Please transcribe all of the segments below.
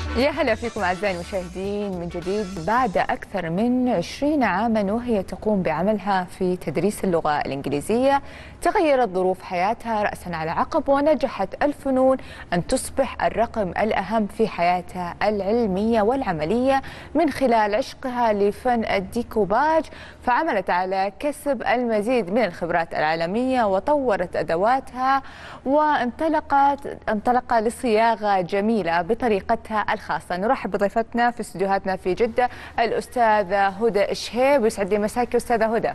يا هلا فيكم أعزائي المشاهدين من جديد. بعد أكثر من 20 عاما وهي تقوم بعملها في تدريس اللغة الإنجليزية، تغيرت ظروف حياتها رأسا على عقب، ونجحت الفنون أن تصبح الرقم الأهم في حياتها العلمية والعملية من خلال عشقها لفن الديكوباج. فعملت على كسب المزيد من الخبرات العالمية وطورت أدواتها وانطلق لصياغة جميلة بطريقتها الخاصة. نرحب بضيفتنا في استديوهاتنا في جدة الأستاذة هدى شهيب. يسعد لي مساك أستاذة هدى.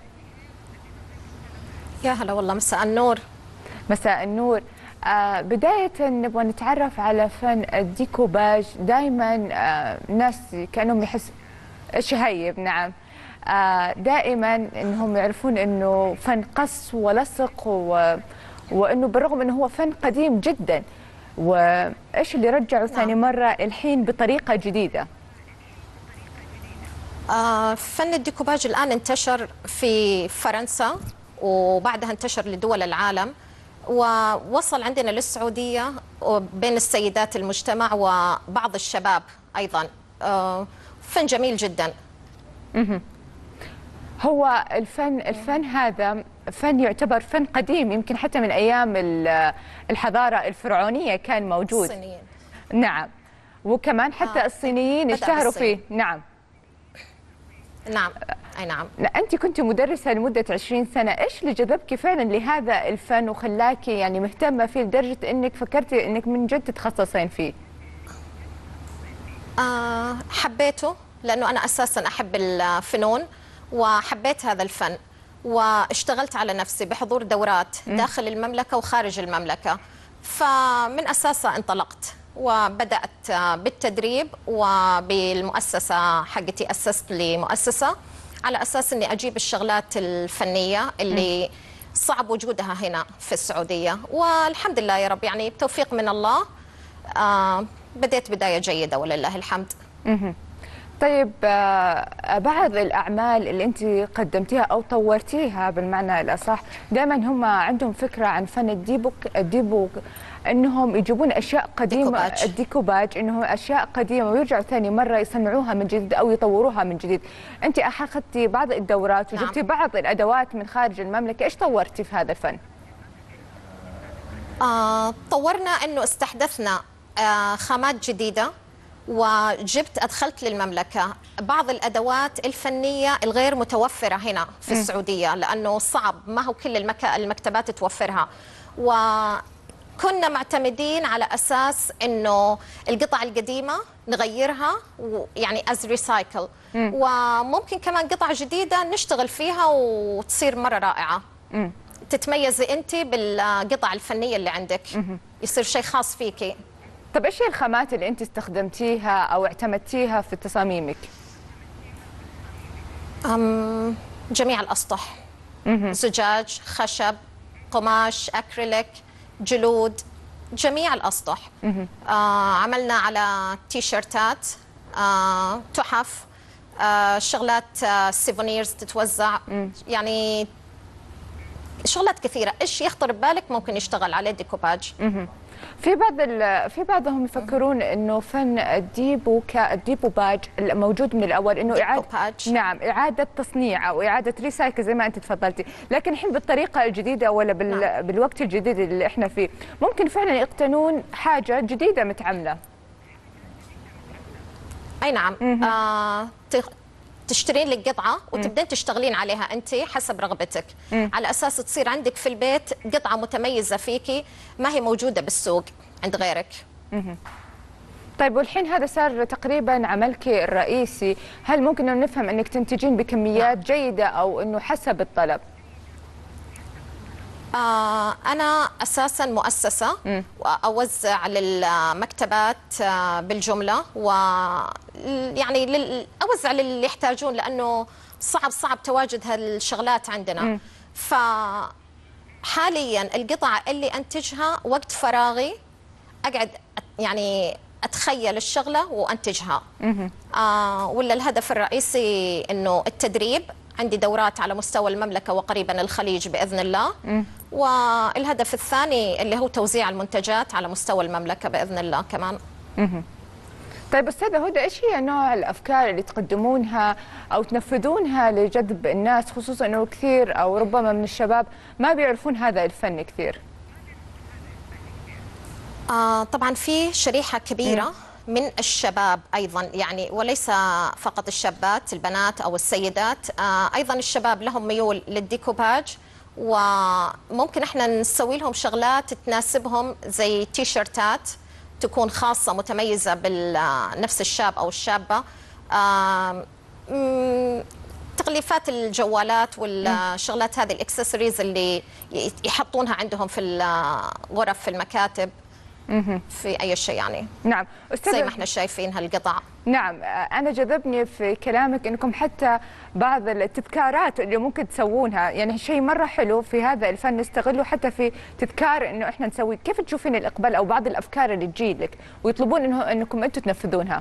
يا هلا والله، مساء النور. مساء النور. بداية نبغى نتعرف على فن الديكوباج. دائما ناس كأنهم يحس شهيب. نعم. دائما انهم يعرفون انه فن قص ولصق وانه بالرغم انه هو فن قديم جدا، وايش اللي رجعه ثاني مرة الحين بطريقة جديدة؟ فن الديكوباج الآن انتشر في فرنسا وبعدها انتشر لدول العالم ووصل عندنا للسعودية بين السيدات المجتمع وبعض الشباب أيضا. فن جميل جدا. هو الفن هذا فن يعتبر فن قديم، يمكن حتى من أيام الحضارة الفرعونية كان موجود. الصينيين. نعم. وكمان حتى الصينيين اشتهروا فيه. نعم. نعم. أي نعم. أنت كنت مدرسة لمدة 20 سنة، إيش اللي جذبك فعلا لهذا الفن وخلاكي يعني مهتمة فيه لدرجة أنك فكرتي أنك من جد تتخصصين فيه؟ حبيته لأنه أنا أساسا أحب الفنون وحبيت هذا الفن، واشتغلت على نفسي بحضور دورات داخل المملكة وخارج المملكة. فمن أساسها انطلقت وبدأت بالتدريب، وبالمؤسسة حقتي أسست لي مؤسسة على أساس أني أجيب الشغلات الفنية اللي صعب وجودها هنا في السعودية. والحمد لله يا رب، يعني بتوفيق من الله بديت بداية جيدة ولله الحمد. طيب، بعض الأعمال اللي أنت قدمتيها أو طورتيها بالمعنى الأصح، دائما هم عندهم فكرة عن فن الديبوك أنهم يجيبون أشياء قديمة، الديكوباج أنه أشياء قديمة ويرجعوا ثاني مرة يصنعوها من جديد أو يطوروها من جديد. أنت أخذتي بعض الدورات وجبتي بعض الأدوات من خارج المملكة، إيش طورتي في هذا الفن؟ طورنا أنه استحدثنا خامات جديدة، وجبت أدخلت للمملكة بعض الأدوات الفنية الغير متوفرة هنا في السعودية، لأنه صعب، ما هو كل المكتبات توفرها. وكنا معتمدين على أساس أنه القطع القديمة نغيرها يعني از ريسايكل، وممكن كمان قطع جديدة نشتغل فيها وتصير مرة رائعة. تتميزي أنت بالقطع الفنية اللي عندك، يصير شيء خاص فيكي. طب ايش هي الخامات اللي انت استخدمتيها او اعتمدتيها في تصاميمك؟ جميع الاسطح، زجاج، خشب، قماش، اكريليك، جلود، جميع الاسطح. عملنا على تيشرتات، تحف، شغلات سيفونيرز تتوزع، يعني شغلات كثيره. ايش يخطر ببالك ممكن يشتغل عليه ديكوباج. في بعضهم يفكرون انه فن الديبوباج الموجود من الاول انه اعاده تصنيع او اعاده ريسايكل زي ما انت تفضلتي، لكن الحين بالطريقه الجديده ولا بالوقت الجديد اللي احنا فيه ممكن فعلا يقتنون حاجه جديده متعمله. اي نعم. تشترين لك قطعة وتبدين تشتغلين عليها أنت حسب رغبتك، على أساس تصير عندك في البيت قطعة متميزة فيكي ما هي موجودة بالسوق عند غيرك. طيب، والحين هذا صار تقريبا عملك الرئيسي، هل ممكن أن نفهم أنك تنتجين بكميات جيدة أو أنه حسب الطلب؟ أنا أساساً مؤسسة وأوزع للمكتبات بالجملة، ويعني أوزع للي يحتاجون، لأنه صعب تواجد هالشغلات عندنا. فحالياً القطع اللي أنتجها وقت فراغي أقعد يعني أتخيل الشغلة وأنتجها. ولا الهدف الرئيسي إنه التدريب. عندي دورات على مستوى المملكة وقريبا الخليج بإذن الله. والهدف الثاني اللي هو توزيع المنتجات على مستوى المملكة بإذن الله كمان. طيب أستاذة هدى، إيش هي نوع الأفكار اللي تقدمونها أو تنفذونها لجذب الناس، خصوصا أنه كثير أو ربما من الشباب ما بيعرفون هذا الفن كثير؟ طبعا في شريحة كبيرة من الشباب أيضا، يعني وليس فقط الشابات البنات أو السيدات، أيضا الشباب لهم ميول للديكوباج، وممكن احنا نسوي لهم شغلات تناسبهم زي تيشرتات تكون خاصة متميزة بنفس الشاب أو الشابة، تغليفات الجوالات والشغلات هذه الاكسسوارز اللي يحطونها عندهم في الغرف في المكاتب، في أي شيء يعني. نعم زي ما احنا شايفين هالقطع. نعم، أنا جذبني في كلامك أنكم حتى بعض التذكارات اللي ممكن تسوونها، يعني شيء مرة حلو في هذا الفن نستغله حتى في تذكار أنه إحنا نسوي. كيف تشوفين الإقبال أو بعض الأفكار اللي تجيلك ويطلبون أنكم أنتم تنفذونها؟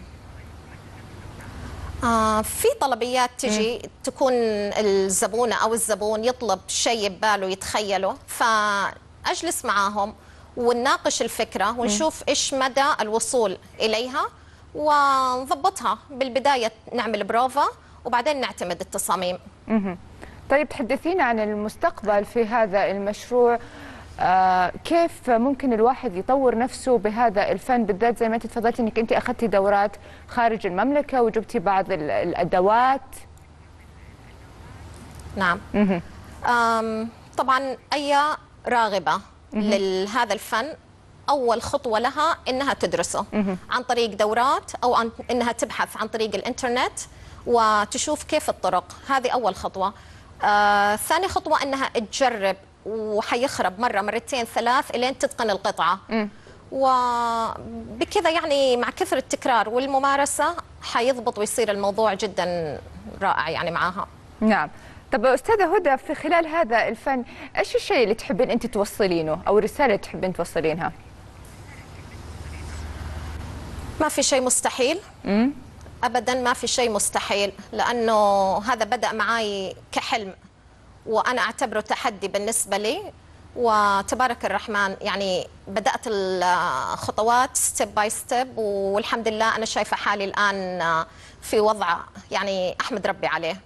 في طلبيات تجي تكون الزبونة أو الزبون يطلب شيء بباله يتخيله، فأجلس معاهم ونناقش الفكرة ونشوف إيش مدى الوصول إليها ونضبطها. بالبداية نعمل بروفا وبعدين نعتمد التصاميم. طيب تحدثينا عن المستقبل في هذا المشروع، كيف ممكن الواحد يطور نفسه بهذا الفن بالذات، زي ما انت تفضلتي انك انت اخذتي دورات خارج المملكة وجبتي بعض الادوات؟ نعم. طبعا اي راغبة لهذا الفن أول خطوة لها إنها تدرسه عن طريق دورات أو إنها تبحث عن طريق الإنترنت وتشوف كيف الطرق. هذه أول خطوة. ثاني خطوة إنها تجرب، وحيخرب مرة مرتين ثلاث إلين تتقن القطعة. وبكذا يعني مع كثرة التكرار والممارسة حيضبط ويصير الموضوع جدا رائع يعني معاها. نعم. طب أستاذة هدى، في خلال هذا الفن إيش الشيء اللي تحبين أنت توصلينه أو الرسالة اللي تحبين توصلينها؟ ما في شيء مستحيل. أبدا ما في شيء مستحيل، لأنه هذا بدأ معي كحلم وأنا أعتبره تحدي بالنسبة لي، وتبارك الرحمن يعني بدأت الخطوات ستيب باي ستيب، والحمد لله أنا شايفة حالي الآن في وضع يعني أحمد ربي عليه.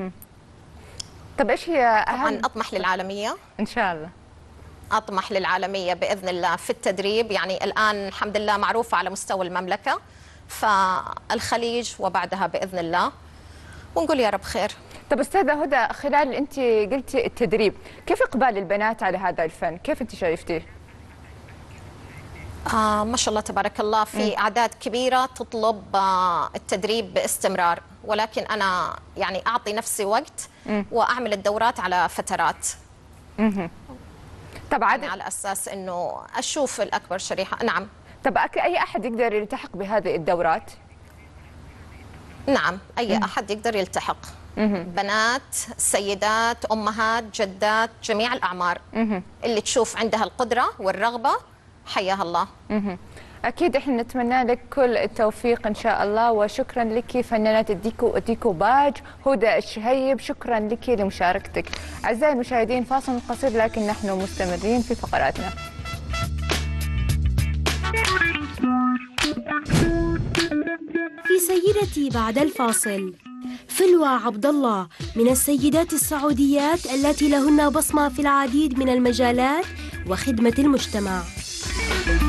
طب إيش هي أهم؟ طبعا أطمح للعالمية إن شاء الله. أطمح للعالمية بإذن الله في التدريب، يعني الآن الحمد لله معروفة على مستوى المملكة، فالخليج وبعدها بإذن الله، ونقول يا رب خير. طب أستاذة هدى، خلال أنت قلتي التدريب، كيف إقبال البنات على هذا الفن؟ كيف أنت شايفتيه؟ ما شاء الله تبارك الله، في أعداد كبيرة تطلب التدريب باستمرار، ولكن أنا يعني أعطي نفسي وقت وأعمل الدورات على فترات. طبعا يعني على أساس أنه أشوف الأكبر شريحة. نعم. طب أي أحد يقدر يلتحق بهذه الدورات؟ نعم، أي أحد يقدر يلتحق. بنات، سيدات، أمهات، جدات، جميع الأعمار. اللي تشوف عندها القدرة والرغبة حياها الله. أكيد إحنا نتمنى لك كل التوفيق إن شاء الله، وشكرا لك فنانة الديكوباج هدى الشهيب، شكرا لك لمشاركتك. أعزائي المشاهدين، فاصل قصير لكن نحن مستمرين في فقراتنا. في سيدتي بعد الفاصل، فلوى عبد الله من السيدات السعوديات التي لهن بصمة في العديد من المجالات وخدمة المجتمع.